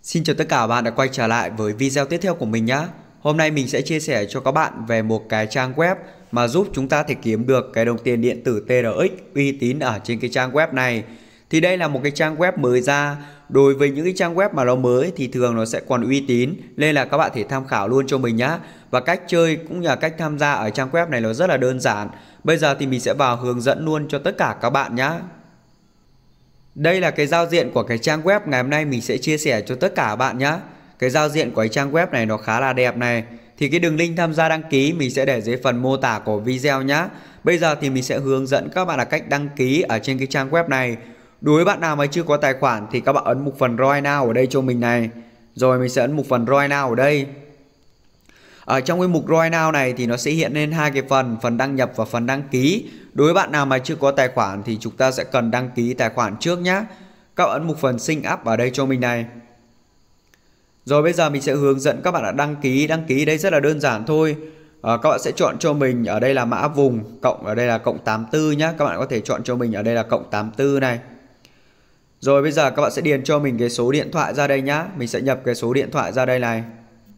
Xin chào tất cả các bạn đã quay trở lại với video tiếp theo của mình nhé. Hôm nay mình sẽ chia sẻ cho các bạn về một cái trang web mà giúp chúng ta thể kiếm được cái đồng tiền điện tử TRX uy tín ở trên cái trang web này. Thì đây là một cái trang web mới ra. Đối với những cái trang web mà nó mới thì thường nó sẽ còn uy tín, nên là các bạn thể tham khảo luôn cho mình nhé. Và cách chơi cũng như là cách tham gia ở trang web này nó rất là đơn giản. Bây giờ thì mình sẽ vào hướng dẫn luôn cho tất cả các bạn nhé. Đây là cái giao diện của cái trang web ngày hôm nay mình sẽ chia sẻ cho tất cả các bạn nhé. Cái giao diện của cái trang web này nó khá là đẹp này. Thì cái đường link tham gia đăng ký mình sẽ để dưới phần mô tả của video nhé. Bây giờ thì mình sẽ hướng dẫn các bạn là cách đăng ký ở trên cái trang web này. Đối với bạn nào mà chưa có tài khoản thì các bạn ấn mục phần Right Now ở đây cho mình này. Rồi mình sẽ ấn mục phần Right Now ở đây. Ở trong cái mục Right Now này thì nó sẽ hiện lên hai cái phần đăng nhập và phần đăng ký. Đối với bạn nào mà chưa có tài khoản thì chúng ta sẽ cần đăng ký tài khoản trước nhé. Các bạn ấn mục phần Sign Up ở đây cho mình này. Rồi bây giờ mình sẽ hướng dẫn các bạn là đăng ký. Đăng ký đây rất là đơn giản thôi. Các bạn sẽ chọn cho mình ở đây là mã vùng, cộng ở đây là cộng 84 nhé. Các bạn có thể chọn cho mình ở đây là cộng 84 này. Rồi bây giờ các bạn sẽ điền cho mình cái số điện thoại ra đây nhá. Mình sẽ nhập cái số điện thoại ra đây này.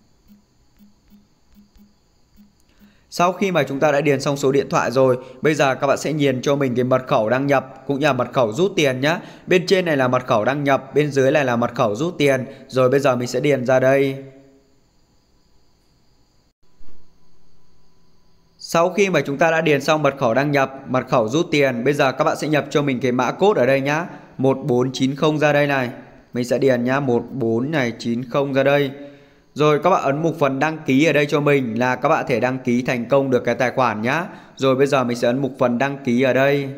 Sau khi mà chúng ta đã điền xong số điện thoại rồi, bây giờ các bạn sẽ điền cho mình cái mật khẩu đăng nhập cũng như là mật khẩu rút tiền nhé. Bên trên này là mật khẩu đăng nhập, bên dưới này là mật khẩu rút tiền. Rồi bây giờ mình sẽ điền ra đây. Sau khi mà chúng ta đã điền xong mật khẩu đăng nhập, mật khẩu rút tiền, bây giờ các bạn sẽ nhập cho mình cái mã code ở đây nhá. 1490 ra đây này. Mình sẽ điền nhá, 1490 ra đây. Rồi các bạn ấn mục phần đăng ký ở đây cho mình là các bạn thể đăng ký thành công được cái tài khoản nhá. Rồi bây giờ mình sẽ ấn mục phần đăng ký ở đây.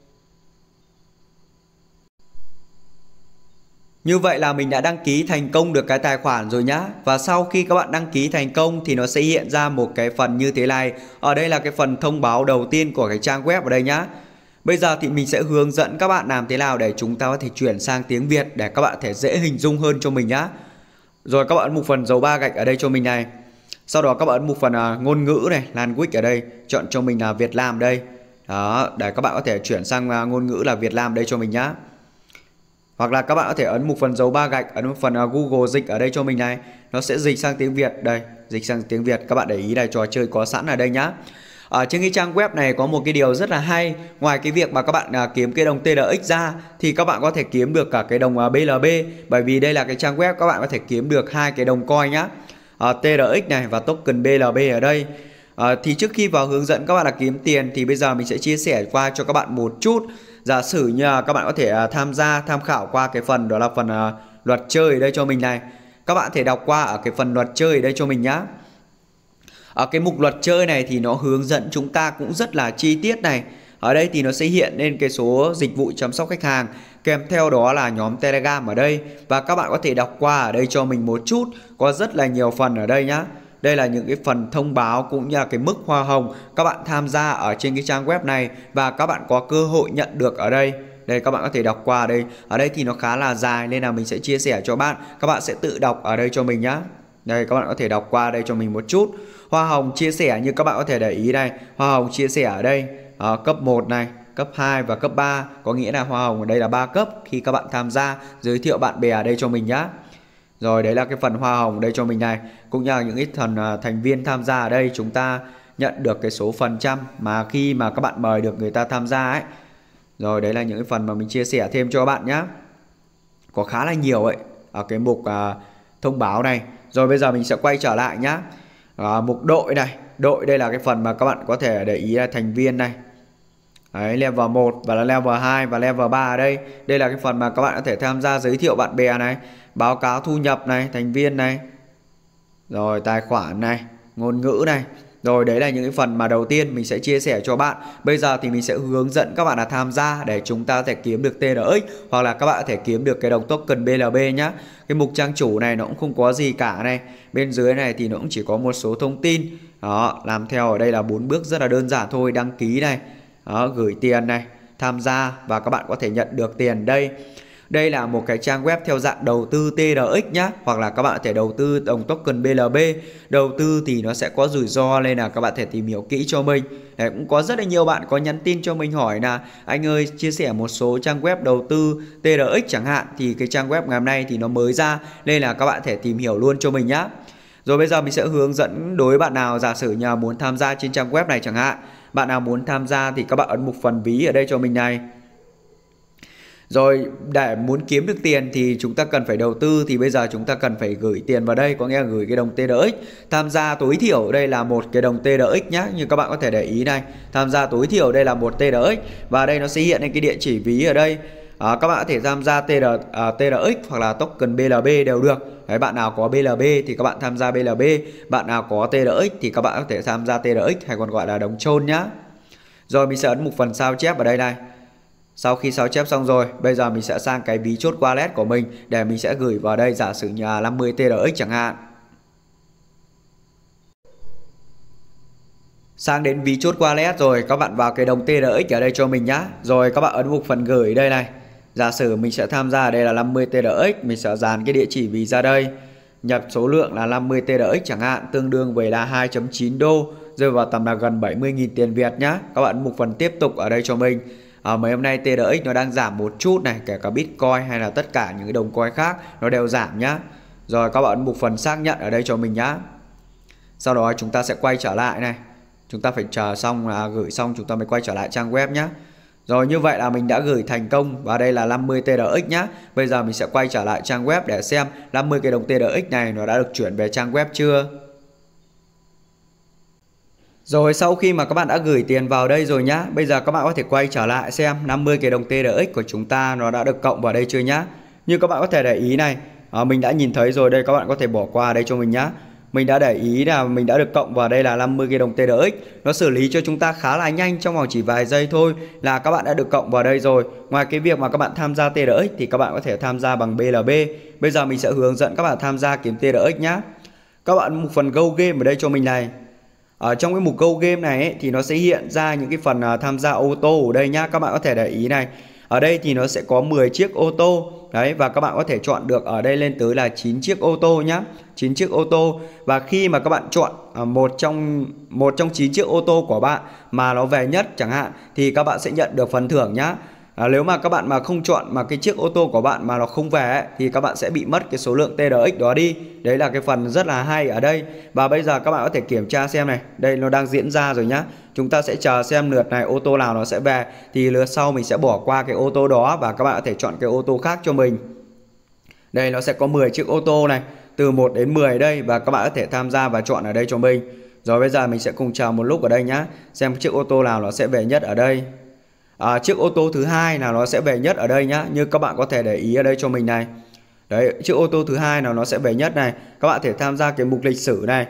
Như vậy là mình đã đăng ký thành công được cái tài khoản rồi nhá. Và sau khi các bạn đăng ký thành công thì nó sẽ hiện ra một cái phần như thế này. Ở đây là cái phần thông báo đầu tiên của cái trang web ở đây nhá. Bây giờ thì mình sẽ hướng dẫn các bạn làm thế nào để chúng ta có thể chuyển sang tiếng Việt để các bạn thể dễ hình dung hơn cho mình nhá. Rồi các bạn ấn mục phần dấu 3 gạch ở đây cho mình này. Sau đó các bạn ấn mục phần ngôn ngữ này, language ở đây, chọn cho mình là Việt Nam đây. Đó, để các bạn có thể chuyển sang ngôn ngữ là Việt Nam đây cho mình nhá. Hoặc là các bạn có thể ấn mục phần dấu 3 gạch, ấn mục phần Google dịch ở đây cho mình này. Nó sẽ dịch sang tiếng Việt đây, dịch sang tiếng Việt. Các bạn để ý này, trò chơi có sẵn ở đây nhá. Ở trên cái trang web này có một cái điều rất là hay. Ngoài cái việc mà các bạn kiếm cái đồng TRX ra thì các bạn có thể kiếm được cả cái đồng BLB. Bởi vì đây là cái trang web các bạn có thể kiếm được hai cái đồng coin nhá, TRX này và token BLB ở đây. Thì trước khi vào hướng dẫn các bạn là kiếm tiền thì bây giờ mình sẽ chia sẻ qua cho các bạn một chút. Giả sử như các bạn có thể tham khảo qua cái phần đó là phần luật chơi ở đây cho mình này. Các bạn thể đọc qua ở cái phần luật chơi ở đây cho mình nhá. Ở cái mục luật chơi này thì nó hướng dẫn chúng ta cũng rất là chi tiết này. Ở đây thì nó sẽ hiện lên cái số dịch vụ chăm sóc khách hàng, kèm theo đó là nhóm Telegram ở đây. Và các bạn có thể đọc qua ở đây cho mình một chút. Có rất là nhiều phần ở đây nhá. Đây là những cái phần thông báo cũng như là cái mức hoa hồng các bạn tham gia ở trên cái trang web này. Và các bạn có cơ hội nhận được ở đây. Đây các bạn có thể đọc qua ở đây. Ở đây thì nó khá là dài nên là mình sẽ chia sẻ cho bạn. Các bạn sẽ tự đọc ở đây cho mình nhá. Đây các bạn có thể đọc qua đây cho mình một chút. Hoa hồng chia sẻ như các bạn có thể để ý đây. Hoa hồng chia sẻ ở đây cấp 1 này, cấp 2 và cấp 3. Có nghĩa là hoa hồng ở đây là 3 cấp khi các bạn tham gia, giới thiệu bạn bè ở đây cho mình nhá. Rồi đấy là cái phần hoa hồng đây cho mình này. Cũng như là những cái thành viên tham gia ở đây chúng ta nhận được cái số phần trăm mà khi mà các bạn mời được người ta tham gia ấy. Rồi đấy là những cái phần mà mình chia sẻ thêm cho các bạn nhá. Có khá là nhiều ấy ở cái mục thông báo này. Rồi bây giờ mình sẽ quay trở lại nhá. Mục đội này. Đội đây là cái phần mà các bạn có thể để ý là thành viên này. Đấy, level 1 và là level 2 và level 3 ở đây. Đây là cái phần mà các bạn có thể tham gia giới thiệu bạn bè này. Báo cáo thu nhập này, thành viên này. Rồi tài khoản này, ngôn ngữ này. Rồi đấy là những cái phần mà đầu tiên mình sẽ chia sẻ cho bạn. Bây giờ thì mình sẽ hướng dẫn các bạn là tham gia để chúng ta có thể kiếm được TRX. Hoặc là các bạn có thể kiếm được cái đồng token BLB nhá. Cái mục trang chủ này nó cũng không có gì cả này. Bên dưới này thì nó cũng chỉ có một số thông tin. Đó, làm theo ở đây là 4 bước rất là đơn giản thôi. Đăng ký này, đó, gửi tiền này, tham gia và các bạn có thể nhận được tiền đây. Đây là một cái trang web theo dạng đầu tư TRX nhá, hoặc là các bạn có thể đầu tư đồng token BLB. Đầu tư thì nó sẽ có rủi ro nên là các bạn thể tìm hiểu kỹ cho mình. Đấy, cũng có rất là nhiều bạn có nhắn tin cho mình hỏi là anh ơi chia sẻ một số trang web đầu tư TRX chẳng hạn, thì cái trang web ngày hôm nay thì nó mới ra nên là các bạn thể tìm hiểu luôn cho mình nhá. Rồi bây giờ mình sẽ hướng dẫn đối với bạn nào giả sử nhà muốn tham gia trên trang web này chẳng hạn. Bạn nào muốn tham gia thì các bạn ấn mục phần ví ở đây cho mình này. Rồi để muốn kiếm được tiền thì chúng ta cần phải đầu tư, thì bây giờ chúng ta cần phải gửi tiền vào đây, có nghĩa là gửi cái đồng TRX. Tham gia tối thiểu đây là một cái đồng TRX nhá, như các bạn có thể để ý này. Tham gia tối thiểu đây là một TRX và đây nó sẽ hiện lên cái địa chỉ ví ở đây. Các bạn có thể tham gia TRX hoặc là token BLB đều được. Đấy, bạn nào có BLB thì các bạn tham gia BLB, bạn nào có TRX thì các bạn có thể tham gia TRX hay còn gọi là đồng chôn nhá. Rồi mình sẽ ấn mục phần sao chép ở đây này. Sau khi sao chép xong rồi, bây giờ mình sẽ sang cái ví chốt wallet của mình để mình sẽ gửi vào đây, giả sử nhà 50 TRX chẳng hạn. Sang đến ví chốt wallet rồi, các bạn vào cái đồng TRX ở đây cho mình nhá. Rồi các bạn ấn mục phần gửi đây này. Giả sử mình sẽ tham gia ở đây là 50 TRX, mình sẽ dán cái địa chỉ ví ra đây. Nhập số lượng là 50 TRX chẳng hạn, tương đương với là 2.9 đô, rơi vào tầm là gần 70.000 tiền Việt nhá. Các bạn ấn mục phần tiếp tục ở đây cho mình. Mấy hôm nay TRX nó đang giảm một chút này, kể cả Bitcoin hay là tất cả những cái đồng coin khác nó đều giảm nhá. Rồi các bạn ấn mục phần xác nhận ở đây cho mình nhá. Sau đó chúng ta sẽ quay trở lại này. Chúng ta phải chờ xong là gửi xong chúng ta mới quay trở lại trang web nhá. Rồi như vậy là mình đã gửi thành công và đây là 50 TRX nhá. Bây giờ mình sẽ quay trở lại trang web để xem 50 cái đồng TRX này nó đã được chuyển về trang web chưa. Rồi sau khi mà các bạn đã gửi tiền vào đây rồi nhá, bây giờ các bạn có thể quay trở lại xem 50 cái đồng TRX của chúng ta nó đã được cộng vào đây chưa nhá. Như các bạn có thể để ý này, mình đã nhìn thấy rồi đây, các bạn có thể bỏ qua đây cho mình nhá. Mình đã để ý là mình đã được cộng vào đây là 50 cái đồng TRX. Nó xử lý cho chúng ta khá là nhanh, trong vòng chỉ vài giây thôi là các bạn đã được cộng vào đây rồi. Ngoài cái việc mà các bạn tham gia TRX thì các bạn có thể tham gia bằng BLB. Bây giờ mình sẽ hướng dẫn các bạn tham gia kiếm TRX nhá. Các bạn một phần Go Game ở đây cho mình này. Ở trong cái mục Go Game này ấy, thì nó sẽ hiện ra những cái phần tham gia ô tô ở đây nhá. Các bạn có thể để ý này. Ở đây thì nó sẽ có 10 chiếc ô tô. Đấy, và các bạn có thể chọn được ở đây lên tới là 9 chiếc ô tô nhá. 9 chiếc ô tô. Và khi mà các bạn chọn một trong 9 chiếc ô tô của bạn mà nó về nhất chẳng hạn thì các bạn sẽ nhận được phần thưởng nhá. Nếu mà các bạn mà không chọn mà cái chiếc ô tô của bạn mà nó không về ấy, thì các bạn sẽ bị mất cái số lượng TRX đó đi. Đấy là cái phần rất là hay ở đây. Và bây giờ các bạn có thể kiểm tra xem này. Đây nó đang diễn ra rồi nhá. Chúng ta sẽ chờ xem lượt này ô tô nào nó sẽ về, thì lượt sau mình sẽ bỏ qua cái ô tô đó và các bạn có thể chọn cái ô tô khác cho mình. Đây nó sẽ có 10 chiếc ô tô này, từ 1 đến 10 đây, và các bạn có thể tham gia và chọn ở đây cho mình. Rồi bây giờ mình sẽ cùng chờ một lúc ở đây nhá, xem chiếc ô tô nào nó sẽ về nhất ở đây. Chiếc ô tô thứ hai nào nó sẽ về nhất ở đây nhá, như các bạn có thể để ý ở đây cho mình này. Đấy, chiếc ô tô thứ hai nào nó sẽ về nhất này. Các bạn có thể tham gia cái mục lịch sử này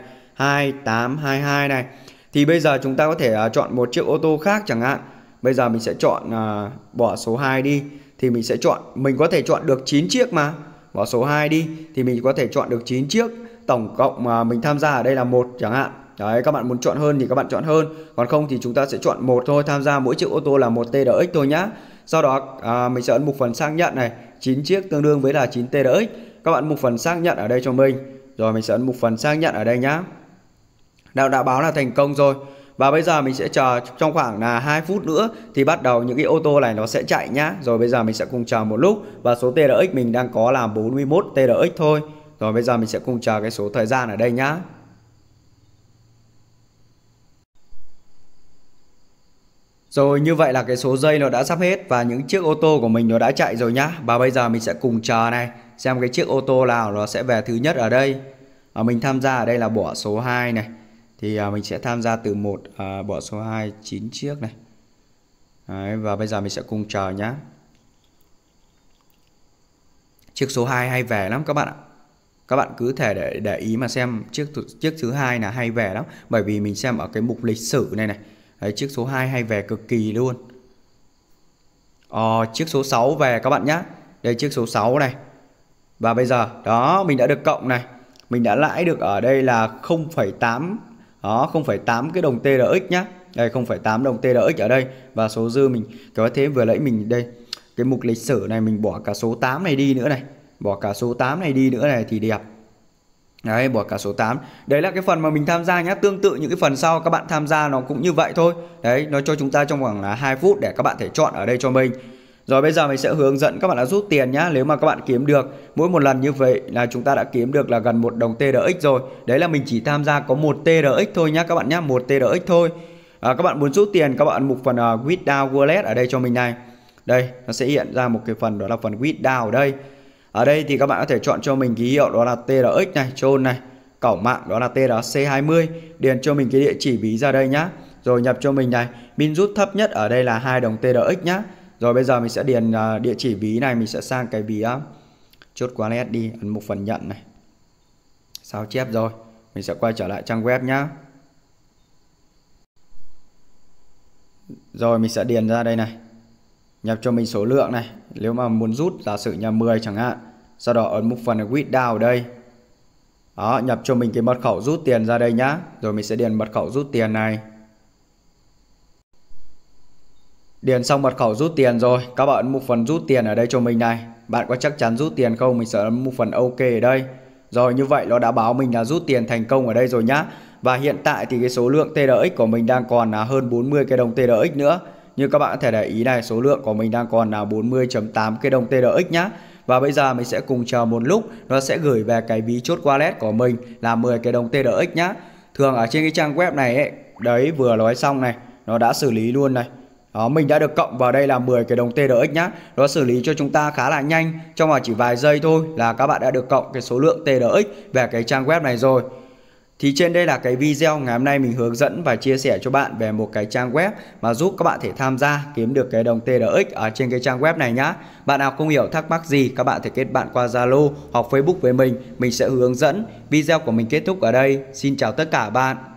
2822 này. Thì bây giờ chúng ta có thể chọn một chiếc ô tô khác chẳng hạn. Bây giờ mình sẽ chọn bỏ số 2 đi. Thì mình sẽ chọn, mình có thể chọn được 9 chiếc mà. Bỏ số 2 đi thì mình có thể chọn được 9 chiếc. Tổng cộng mà mình tham gia ở đây là 1 chẳng hạn. Đấy, các bạn muốn chọn hơn thì các bạn chọn hơn. Còn không thì chúng ta sẽ chọn 1 thôi. Tham gia mỗi chiếc ô tô là 1 TRX thôi nhá. Sau đó mình sẽ ấn mục phần xác nhận này. 9 chiếc tương đương với là 9 TRX. Các bạn mục phần xác nhận ở đây cho mình. Rồi mình sẽ ấn mục phần xác nhận ở đây nhá. Đã báo là thành công rồi. Và bây giờ mình sẽ chờ trong khoảng là 2 phút nữa thì bắt đầu những cái ô tô này nó sẽ chạy nhá. Rồi bây giờ mình sẽ cùng chờ một lúc. Và số TRX mình đang có là 41 TRX thôi. Rồi bây giờ mình sẽ cùng chờ cái số thời gian ở đây nhá. Rồi như vậy là cái số giây nó đã sắp hết và những chiếc ô tô của mình nó đã chạy rồi nhá. Và bây giờ mình sẽ cùng chờ này, xem cái chiếc ô tô nào nó sẽ về thứ nhất ở đây. Mình tham gia ở đây là bỏ số 2 này. Thì mình sẽ tham gia từ 1 bỏ số 2 9 chiếc này. Đấy, và bây giờ mình sẽ cùng chờ nhá. Chiếc số 2 hay về lắm các bạn ạ. Các bạn cứ thể để ý mà xem chiếc thứ hai là hay về lắm. Bởi vì mình xem ở cái mục lịch sử này này. Đấy, chiếc số 2 hay về cực kỳ luôn. Chiếc số 6 về các bạn nhé. Đây chiếc số 6 này. Và bây giờ đó mình đã được cộng này. Mình đã lãi được ở đây là 0,8. Đó 0,8 cái đồng TRX nhá. Đây 0,8 đồng TRX ở đây. Và số dư mình có thế vừa lấy mình đây cái mục lịch sử này mình bỏ cả số 8 này đi nữa này. Bỏ cả số 8 này đi nữa này thì đẹp. Đấy, bỏ cả số 8. Đấy là cái phần mà mình tham gia nhá. Tương tự những cái phần sau các bạn tham gia nó cũng như vậy thôi. Đấy, nó cho chúng ta trong khoảng là 2 phút để các bạn thể chọn ở đây cho mình. Rồi bây giờ mình sẽ hướng dẫn các bạn là rút tiền nhá. Nếu mà các bạn kiếm được mỗi một lần như vậy là chúng ta đã kiếm được là gần 1 đồng TRX rồi. Đấy là mình chỉ tham gia có 1 TRX thôi nhá các bạn nhá, 1 TRX thôi. Các bạn muốn rút tiền các bạn mục phần Withdraw Wallet ở đây cho mình này. Đây, nó sẽ hiện ra một cái phần đó là phần Withdraw ở đây. Ở đây thì các bạn có thể chọn cho mình ký hiệu đó là TRX này, Tron này, cổng mạng đó là TRC20, điền cho mình cái địa chỉ ví ra đây nhá. Rồi nhập cho mình này, min rút thấp nhất ở đây là 2 đồng TRX nhá. Rồi bây giờ mình sẽ điền địa chỉ ví này, mình sẽ sang cái ví chốt wallet đi, ấn một phần nhận này. Sao chép rồi, mình sẽ quay trở lại trang web nhá. Rồi mình sẽ điền ra đây này. Nhập cho mình số lượng này, nếu mà muốn rút giả sử nhà 10 chẳng hạn. Sau đó ấn một phần withdraw ở đây. Đó, nhập cho mình cái mật khẩu rút tiền ra đây nhá. Rồi mình sẽ điền mật khẩu rút tiền này. Điền xong mật khẩu rút tiền rồi, các bạn ấn một phần rút tiền ở đây cho mình này. Bạn có chắc chắn rút tiền không? Mình sẽ ấn một phần OK ở đây. Rồi như vậy nó đã báo mình là rút tiền thành công ở đây rồi nhá. Và hiện tại thì cái số lượng TRX của mình đang còn là hơn 40 cái đồng TRX nữa. Như các bạn có thể để ý này, số lượng của mình đang còn là 40.8 cái đồng TRX nhá. Và bây giờ mình sẽ cùng chờ một lúc, nó sẽ gửi về cái ví chốt wallet của mình là 10 cái đồng TRX nhá. Thường ở trên cái trang web này ấy, đấy vừa nói xong này, nó đã xử lý luôn này. Đó, mình đã được cộng vào đây là 10 cái đồng TRX nhá. Nó xử lý cho chúng ta khá là nhanh, trong chỉ vài giây thôi là các bạn đã được cộng cái số lượng TRX về cái trang web này rồi. Thì trên đây là cái video ngày hôm nay mình hướng dẫn và chia sẻ cho bạn về một cái trang web mà giúp các bạn thể tham gia kiếm được cái đồng TRX ở trên cái trang web này nhá. Bạn nào không hiểu thắc mắc gì các bạn thể kết bạn qua Zalo hoặc Facebook với mình sẽ hướng dẫn. Video của mình kết thúc ở đây. Xin chào tất cả bạn.